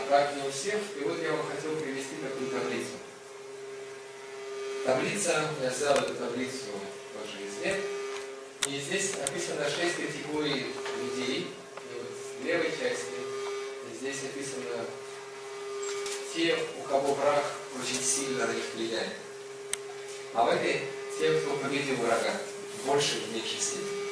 так не у всех. И вот я вам хотел привести такую таблицу. Таблица, я взял эту таблицу тоже из лет. И здесь написано 6 категорий людей. И вот в левой части здесь написано те, у кого враг очень сильно на них влияет. А в этой те, кто победил врага в большей и меньшей степени.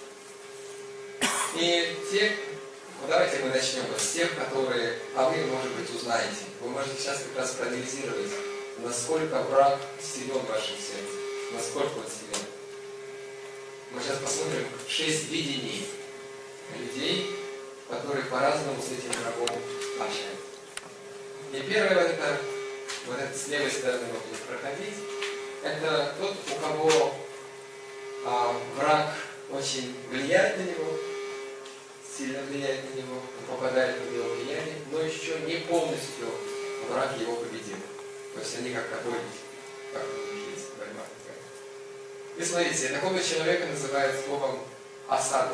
И те, давайте мы начнем с тех, которые, а вы, может быть, узнаете. Вы можете сейчас как раз проанализировать, насколько враг силен в вашем сердце, насколько он силен. Мы сейчас посмотрим 6 видений людей, которые по-разному с этим врагом общаются. И первое, вот это с левой стороны мы будем проходить, это тот, у кого враг очень влияет на него, сильно влияет на него, он попадает под его влияние, но еще не полностью враг его победил. То есть они как католики, как есть борьба такая. И смотрите, такого человека называют словом осаду.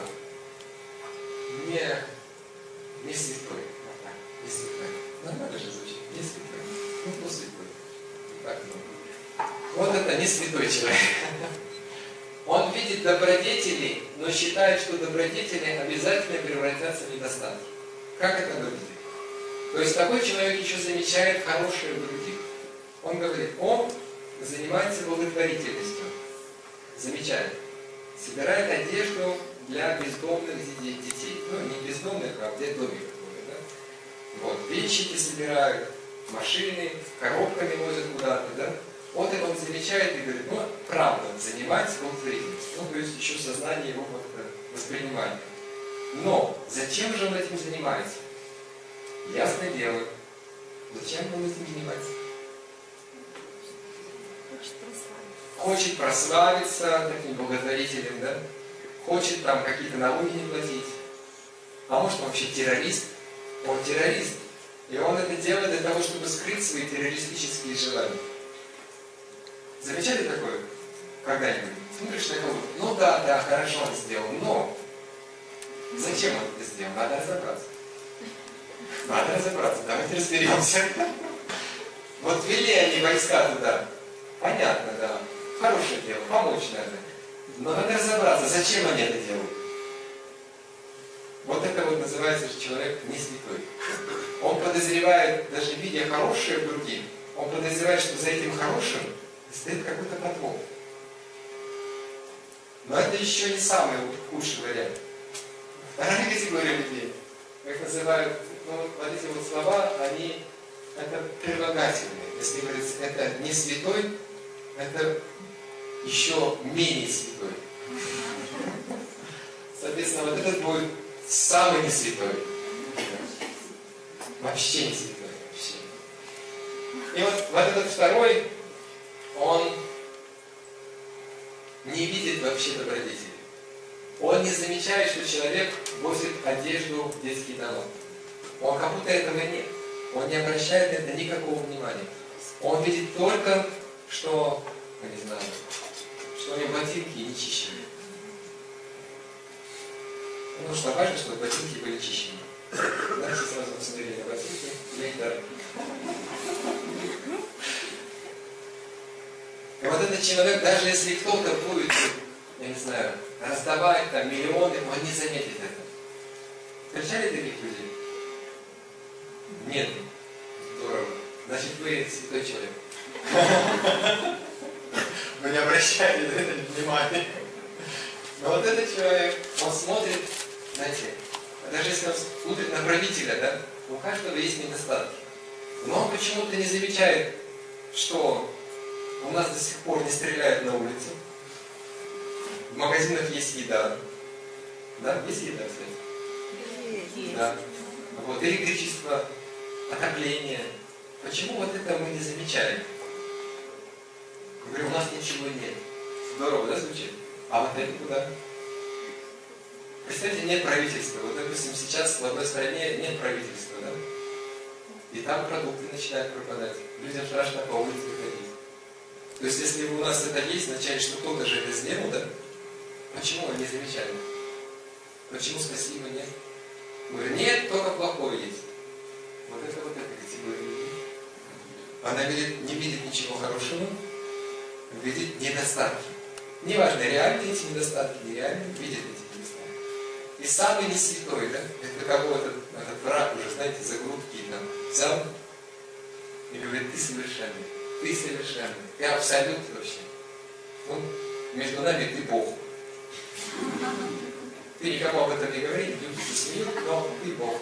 Не святой. Вот так, не святой. Нормально же звучит. Не святой. Ну, кто святой? Так, вот это не святой человек. Он видит добродетели, но считает, что добродетели обязательно превратятся в недостатки. Как это выглядит? То есть такой человек еще замечает хорошее в других. Он говорит, он занимается благотворительностью. Замечает. Собирает одежду для бездомных детей. Ну, не бездомных, а в детдоме какой-то, да? Вот, венчики собирают, машины, коробками возят куда-то, да? Вот это он замечает и говорит, ну, правда, занимается благотворительностью. Ну, то есть еще сознание его как-то воспринимает. Но зачем же он этим занимается? Ясное дело. Зачем он этим занимается? Хочет прославиться таким благотворителем, да? Хочет там какие-то налоги не платить. А может, он вообще террорист? Он террорист. И он это делает для того, чтобы скрыть свои террористические желания. Замечали такое? Когда-нибудь? Смотришь на кого-то? Ну да, хорошо он сделал, но зачем он это сделал? Надо разобраться. Надо разобраться, давайте разберемся. Вот ввели они войска туда. Понятно, да. Хорошее дело, помочь надо. Но надо разобраться, зачем они это делают. Вот это вот называется, что человек не святой. Он подозревает, даже видя хорошее в других, он подозревает, что за этим хорошим стоит какой-то подвох. Но это еще не самый худший вариант. Вторая категория людей, как называют, ну, вот эти вот слова, они, это прилагательные. Если говорить, это не святой, это еще менее святой. Соответственно, вот этот будет самый не святой. Вообще не святой. Вообще. И вот этот второй, он не видит вообще добродетели. Он не замечает, что человек возит одежду в детский дома. Он как будто этого нет. Он не обращает на это никакого внимания. Он видит только, что, я не знаю, что у него ботинки не чищены. Ну что, важно, чтобы ботинки были чищены. Дальше сразу посмотрели на ботинки, я их даю. И вот этот человек, даже если кто-то будет, я не знаю, раздавать там миллионы, он не заметит это. Встречали таких людей? Нет. Здорово. Значит, вы святой человек. Вы не обращаете на это внимания. Но вот этот человек, он смотрит, знаете, даже если он смотрит на правителя, да, у каждого есть недостатки. Но он почему-то не замечает, что у нас до сих пор не стреляют на улице. В магазинах есть еда. Да? Есть еда, кстати? Есть. Да. Вот, электричество, отопление. Почему вот это мы не замечаем? Я говорю, у нас ничего нет. Здорово, да, звучит? А вот это куда? Представьте, нет правительства. Вот, допустим, сейчас в одной стране нет правительства, да? И там продукты начинают пропадать. Людям страшно по улице ходить. То есть, если у нас это есть, означает, что кто-то же это сделал, да? Почему мы не замечаем? Почему спасибо нет? Говорю, нет, только плохое есть. Вот это вот эта категория людей. Она не видит ничего хорошего, видит недостатки. Неважно, реальные эти недостатки, нереальные, видит эти недостатки. И самый не святой, да, это кого этот враг уже, знаете, за грудки там взял и говорит, ты совершенный, ты абсолют вообще. Ну, между нами ты Бог. Ты никому об этом не говори, любишь семью, но ты Бог.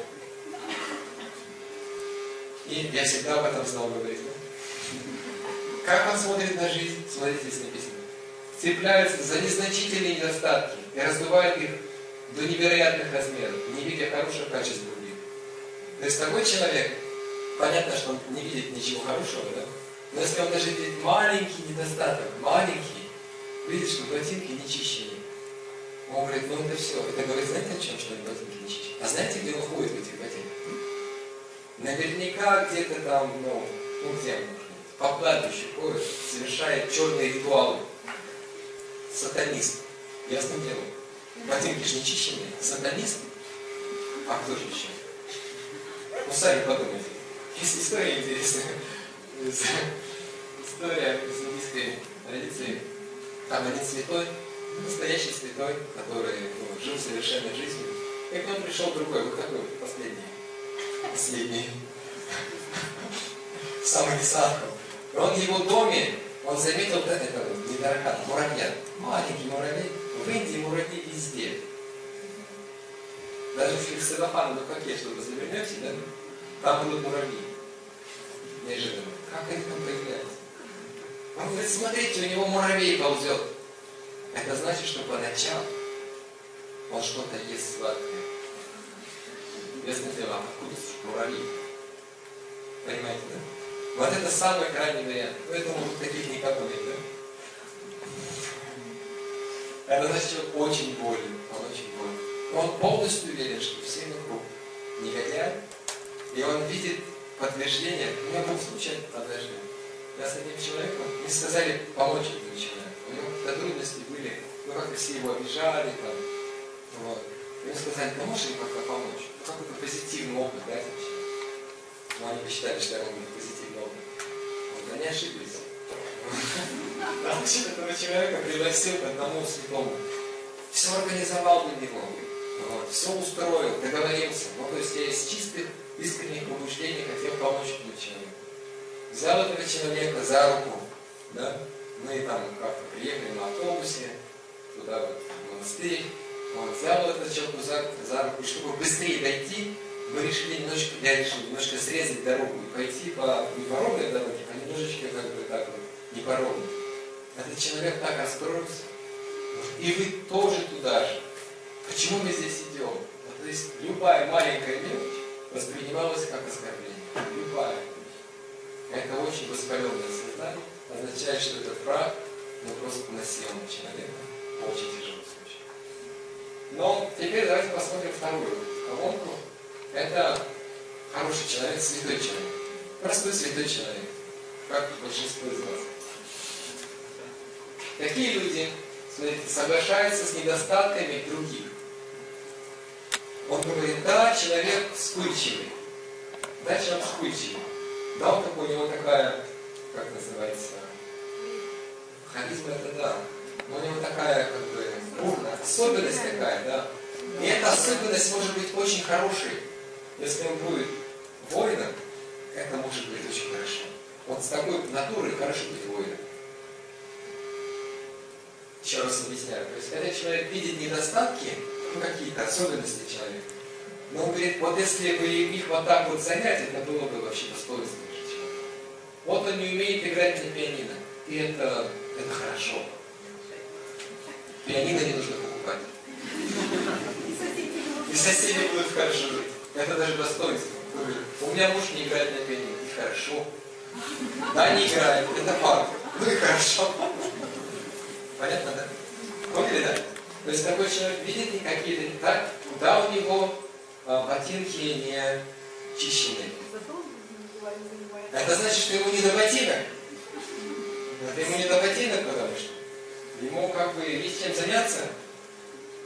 И я всегда об этом знал говорить. Как он смотрит на жизнь? Смотрите, здесь написано. Цепляется за незначительные недостатки и раздувает их до невероятных размеров, не видя хороших качеств других. То есть такой человек, понятно, что он не видит ничего хорошего, да? Но если он даже видит маленький недостаток, маленький, видит, что ботинки не чищены, он говорит, ну это все. Это говорит, знаете о чем, что ботинки не чищены? А знаете, где он ходит в этих ботинках? Наверняка где-то там, где он может быть? По кладбищу ходит, совершает черные ритуалы. Сатанист. Ясно дело. Ботинки же не чищенные. Сатанист? А кто же еще? Ну, сами подумайте. Есть история интересная. История из индийской традиции. Там один святой, настоящий святой, который жил совершенной жизнью. И к нему пришел другой, вот такой, последний. Самый несахар. И он в его доме, он заметил вот это недорога, муравья. Маленький муравей. В Индии муравьи везде. Даже если в целлофан, как что-то завернете, да, там будут муравьи. Неожиданно. Как они там появляются? Он говорит, смотрите, у него муравей ползет. Это значит, что по ночам он что-то ест сладкое. Ясно дело, откуда муравьи? Понимаете, да? Вот это самый крайний вариант. Поэтому таких никак нет, да? Это значит, что он очень болен. Он очень болен. Но он полностью уверен, что все вокруг негодяи. И он видит подтверждение. У меня был случай однажды. Я с одним человеком, мне сказали помочь этому человеку. У него какие-то трудности были, как-то все его обижали там. Вот. И мне сказали, ты можешь им как-то помочь? Какой-то позитивный опыт, да, вообще? Но они посчитали, что я могу быть позитивный опыт. Вот, они ошиблись. Научил этого человека, пригласил к одному святому. Все организовал для него. Вот, все устроил, договорился. Ну, то есть я из чистых, искренних побуждений хотел помочь этому человеку. Взял этого человека за руку, да? Мы там как-то приехали на автобусе, туда вот, в монастырь. Он взял этого человека за руку, и чтобы быстрее дойти, я решил немножко срезать дорогу и пойти не по ровной дороге, а немножечко как бы так вот, не по ровной. Этот человек так расстроился. И вы тоже туда же. Почему мы здесь идем? Вот, то есть любая маленькая мелочь воспринималась как оскорбление. Любая. Это очень воспаленное сознание, означает, что этот враг просто насел на человека. Очень тяжелый случай. Но теперь давайте посмотрим вторую колонку. Это хороший человек, святой человек. Простой святой человек. Как большинство из вас. Такие люди, смотрите, соглашаются с недостатками других. Он говорит, да, человек вспыльчивый. Да, человек вспыльчивый. Да, он такой, у него такая, как называется, харизма это да. Но у него такая, как бы, особенность такая, да. И эта особенность может быть очень хорошей. Если он будет воином, это может быть очень хорошо. Вот с такой натурой хорошо быть воином. Еще раз объясняю. То есть, когда человек видит недостатки, какие-то особенности человека, но он говорит, вот если бы их вот так вот занять, это было бы вообще достоинство человека. Вот он не умеет играть на пианино. И это хорошо. Пианино не нужно покупать. И соседи будут хорошо жить. Это даже достоинство. У меня муж не играет на пианино. И хорошо. Да, не играет. Это факт. Ну и хорошо. Понятно, да? Поняли, да? То есть такой человек видит какие-то так, да, у него ботинки не чищены. Это значит, что ему не до ботинок. Это ему не до ботинок, потому что ему как бы есть чем заняться.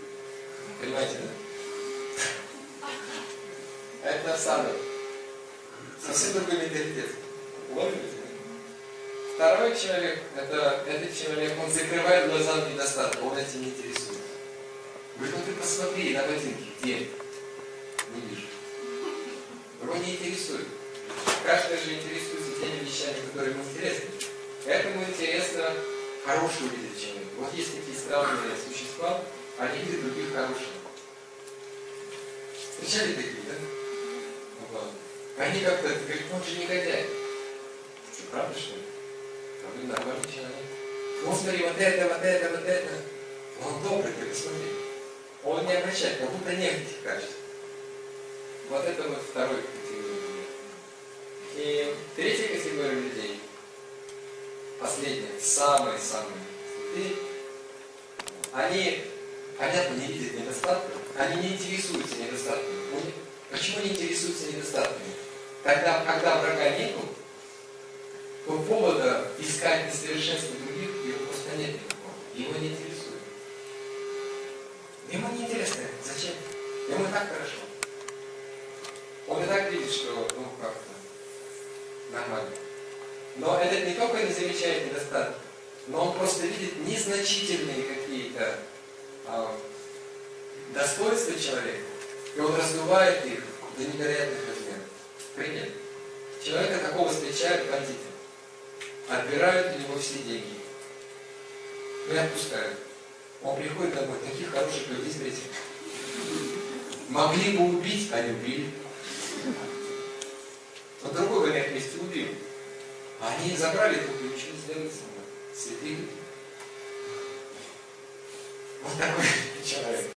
Понимаете, да? Это самое. Совсем другой менталитет. Уловили? Второй человек, этот человек, он закрывает глаза на недостаток, он этим не интересует. Говорит, ну ты посмотри на ботинки, где? Не вижу. Его не интересует. Каждый же интересуется теми вещами, которые ему интересны. Этому интересно хорошее увидеть человека. Вот есть такие странные существа, они видят других хороших. Встречали такие, да? Вот. Они как-то говорят, он же негодяй. Что, правда, что ли? А вы нормальный человек. Ну смотри, вот это. Он добрый, ты посмотри. Он не обращает, как будто негатив качеств. Вот это вот второй категория людей. И третья категория людей, последняя, самые-самые святые, они, понятно, не видят недостатков, они не интересуются недостатками. Почему не интересуются недостатками? Когда врага нету, то повода искать несовершенство других его просто нет никакого. Его не интересует. Ему не интересно. Зачем? Ему и так хорошо. Он и так видит, что, ну, как-то нормально. Но этот не только не замечает недостатки, но он просто видит незначительные какие-то достоинства человека, и он раздувает их до невероятных размеров. Пример. Человека такого встречают бандиты. Отбирают у него все деньги. И отпускают. Он приходит домой, таких хороших людей встретил. Могли бы убить, а не убили. Но другой на их месте убил. А они их забрали, только ничего не сделали со мной. Святые люди. Вот такой человек.